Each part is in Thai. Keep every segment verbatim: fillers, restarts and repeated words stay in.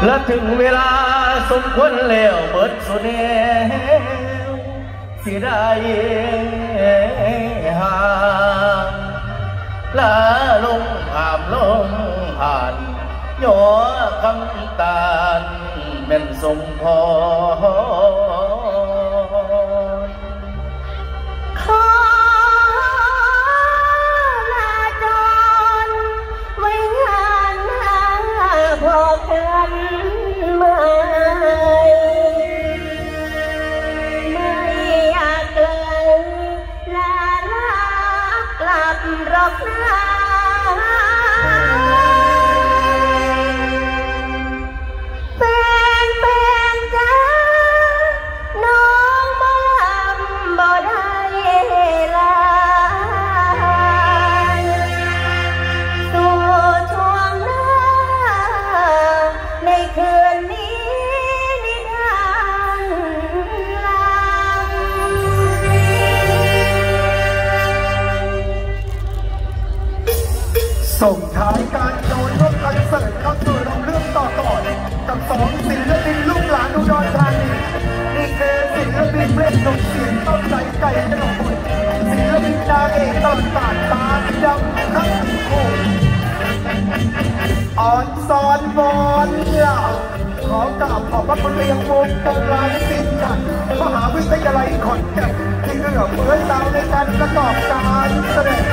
และถึงเวลาสมควรแล้วเบิดสุดแนวสิได้ห่างลาลงผ่ามลงผ่านหยอคำตาลเป็นสมพรขอลาจรไว้งานหาพอกันไหมไม่อยากเลยลาลากลับรอบหน้าส่งท้ายการโดนร่วมคอนเสิร์ตเข้าสู่ลำเรื่องต่อต่อกับสองศิลปินลูกหลานอุดรธานีนี่คือศิลปินเพลงหนุ่มเสียงต้นใจไก่กระโดดศิลปินนางเอกต้นตาดตาดำทั้งคู่อ่อนซอนบอลเนี่ยขอกราบขอบพระคุณไปยังวงตงลายสินจันทร์มหาวิทยาลัยขอนแก่นที่เอื้อเฟื้อดาวในการประกอบการแสดง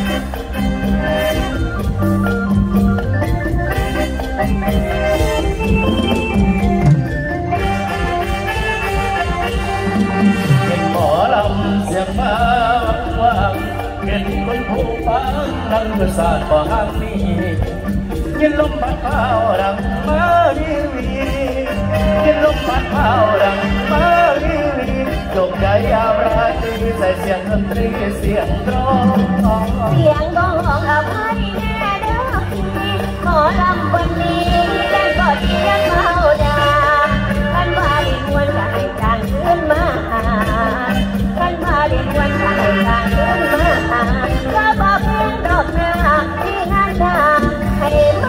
เป็นหมอลำเสียงมาว่างเป็นคนผู้ฟังดังประสาทบ่ห้างนี้ยินลมพัดเผาดังมาดีวียินลมพัดเผาดังมาดีวีจบใจยาวราตรีใส่เสียงดนตรีเสียงร้องเสียงร้องอภัยแน่เด้อพี่หมอลำวันนี้เล่นก็เสียงเมาดาท่านว่าเรียนวันจะให้จางขึ้นมาท่านว่าเรียนวันจะให้จางขึ้นมาก็บอกเพื่อนรอบหน้าที่งานดาให้มา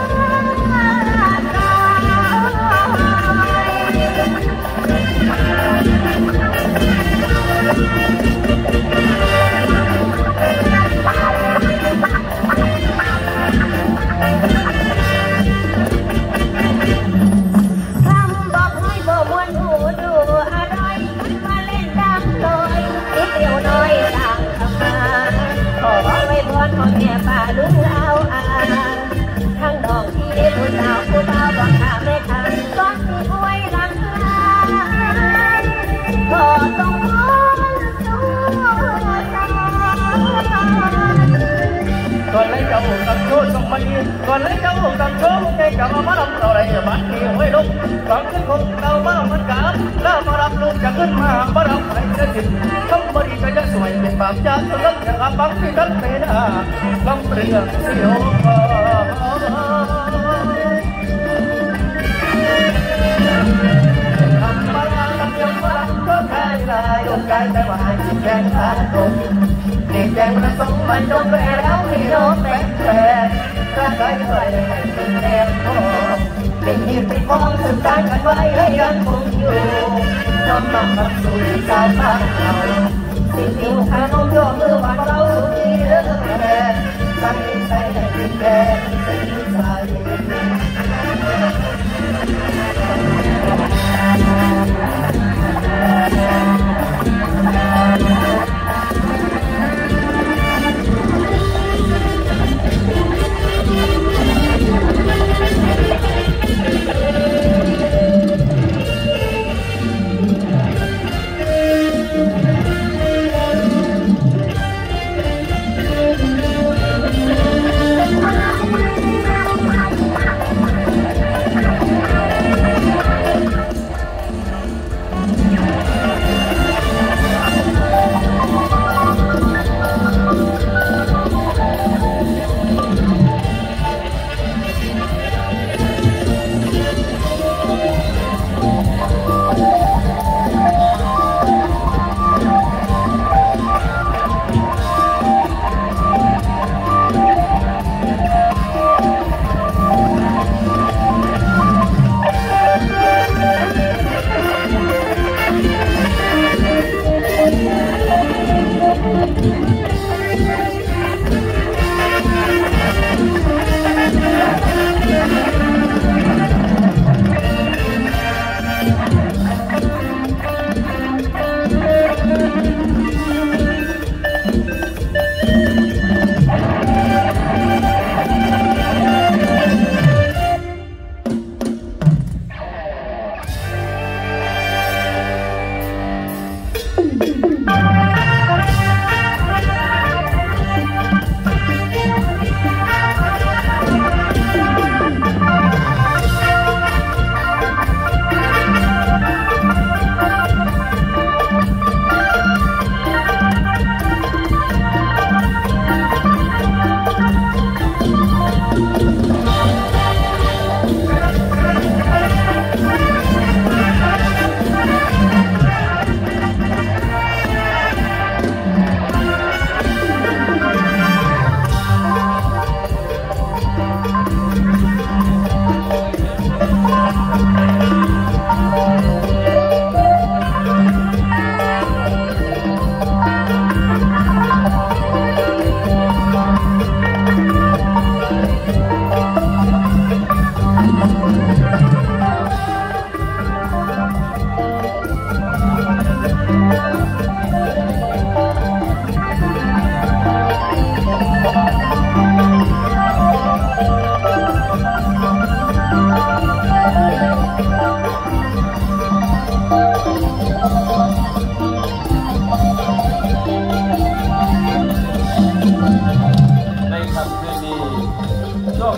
พ่อแม่ป่าลุงเล่าอ่านทั้งดอกที่ผู้สาวผู้บ่าวบอกข้าไม่ทันก้อนที่อวยรังลายก็ต้องขอสู้ตายก่อนเลยเจ้ากับโชว์ส่งมาดีก่อนเลยเจ้ากับโชว์แกกลับมาลำเราได้บ้านที่ห้วยลงฟังขึ้นคงเราบ้ามันกันแล้วมารับลูกจะขึ้นมาบ้าเราใครจะสิ้นคำบริก็จะสวยเป็นปากจานสลับจะรับฟังที่กันเตนะลำเปลือกเสียวทำมาทำยังมาก็แค่ลายโอกาสแต่ว่าให้แกงขาดตรงนี่แกงประสงค์มันจงแปรแล้วที่โดนแปรแปรร่างกายไหวเป็นแอบพอเป็นหินเป็นฟองสื่อสารกันไว้ให้ยังคงอยู่น้อมน้อมนำสู่สาวบ้านเราสิ่งที่ขานมโยมมือหวานเราสุขีเรื่องแม่ใส่ใส่ในดินแดนสิ่งใส่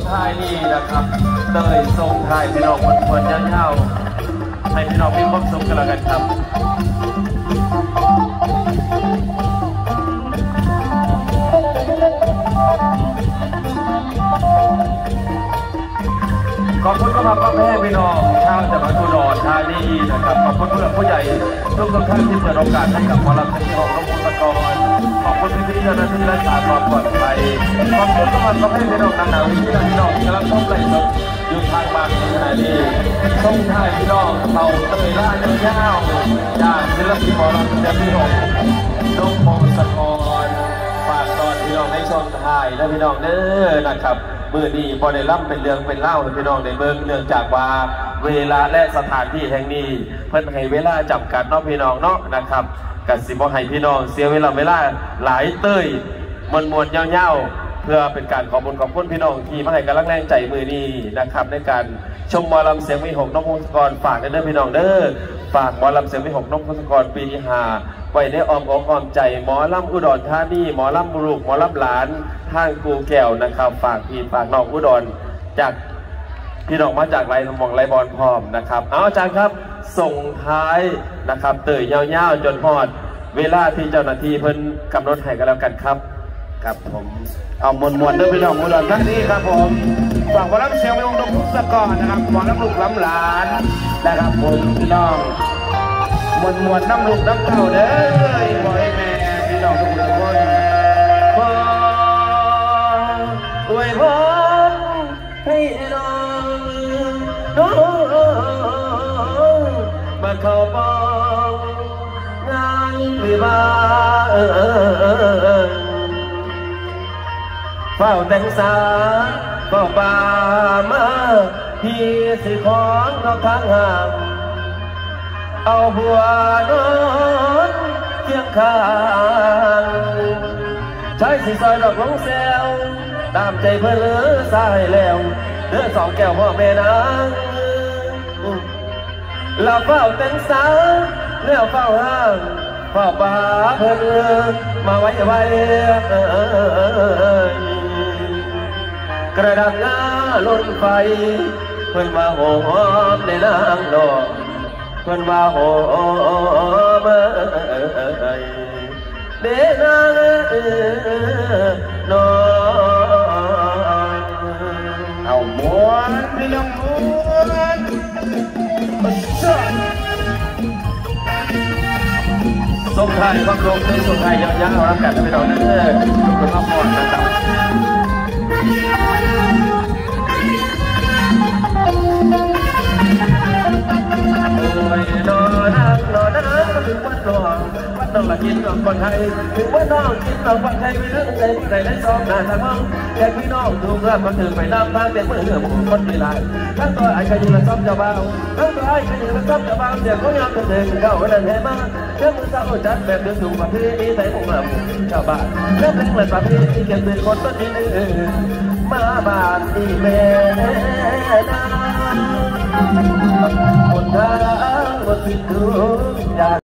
ท้ายนี่นะครับเตยทรงท้ายพี่น้องคนควรยาวๆให้พี่น้องมีความสุขกันแล้วกันครับขอบคุณก็มาพ่อแม่พี่น้องชาวจังหวัดอุดรธานีนะครับขอบคุณผู้หลักผู้ใหญ่ทุกท่านที่เปิดโอกาสให้กับหมอลำที่ของน้องมุกตะกรขอบคุณพี่ๆเจ้าหน้าที่รักษาความปลอดภัยขอบคุณก็มาพ่อแม่พี่น้องหนาวๆที่พี่น้องกำลังต้องไหลสดอยู่ทางบ้านในขณะนี้ส่งท้ายพี่น้องเราเตยล่ายาวๆจากศิลปินหมอลำจากพี่น้องน้องมุกตะกรฝากตอนพี่น้องในช่วงท้ายและพี่น้องเด้อนะครับมือนี้พอได้รับเป็นเรื่องเป็นเล่าให้พี่น้องได้เบิ่งเนื่องจากว่าเวลาและสถานที่แห่งนี้เพิ่นให้เวลาจำกัดเนาะพี่น้องเนาะนะครับกันสิบ่ให้พี่น้องเสียเวลาเวลาหลายเต้ยมวนมวนยาวๆเพื่อเป็นการขอบคุณขอบคุณพี่น้องที่มาให้กำลังแรงใจมือนี้นะครับในการชมหมอลำเสียงวิหกน้องพงศกรฝากกันเด้อพี่น้องเด้อฝากหมอลำเสียงวิหกน้องพงศกรปีที่ห้าไว้ในอ้อมอกอ้อมใจหมอลำอุดรธานีหมอลำบุรุษหมอลำหลานทางกูแก้วนะครับฝากพี่ฝากน้องอุดรจากพี่น้องมาจากไรสมองไรบอลพร้อมนะครับเอาอาจารย์ครับส่งท้ายนะครับเตยยาวๆจนพอดเวลาที่เจ้าหน้าที่เพิ่นกำหนดให้กันแล้วกันครับครับผมเอามวลมวลเด้อพี่น้องอุดรธานีครับผมฝากหมอลำเสียงวิหกน้องพงศกรนะครับหมอลำลูกลำหลานนะครับผมพี่น้องมวลมวลน้ำลูกน้ำเต่าเด้อพ่อแม่พี่น้องทุกคนขออวยพรให้น้องน้องมาเข้าบ้องงานวิวาเฝ้าแต่งสาเฝ้าป่ามาพี่สิของนอกทางห่างเอาหัวนอนเคียงข้างใช้สีซอยดอกลงแซวตามใจเพื่อเลือสายแล้วเลือสองแก้วพ่อแม่นางเราเฝ้าแต่งสาแล้วเฝ้าห้างเฝ้าป่าเพื่อเลือมาไว้ไว้กระดังงาล้นไฟเพื่อนมาโหมในนางดอกเพื่อนมาโหมเดินางน้องเอาม้วนพี่น้องม้วนส่งท้ายความโกรธในส่งท้ายยาวๆรับกันไปต่อเนื่องคุณพ่อพรนะครับนอนนักนอนนักถึงวันรอวันน้องละกินน้องคนไทยถึงวันน้องกินน้องคนไทยไม่เรื่องใจใจได้ซ้อมหน้าทางมองแค่พี่น้องถูกรับมาถึงไปน้ำพังเป็นเมื่อเหือผมคนไม่ลายทั้งตัวไอ้ขยินละซ้อมจะเบาทั้งตัวไอ้ขยินละซ้อมจะเบาเสียงเขายอมเป็นเด็กเข้าวันนั้นให้มาเรื่องมือเศร้าจัดแบบเดือดสูงประเพณีไทยของเราชาวบ้านเรื่องเพลงเหมือนประเพณีเก็บเป็นคนต้นที่หนึ่งมาบ้านที่แม่นาคนทางบนสิ่งทุกอย่าง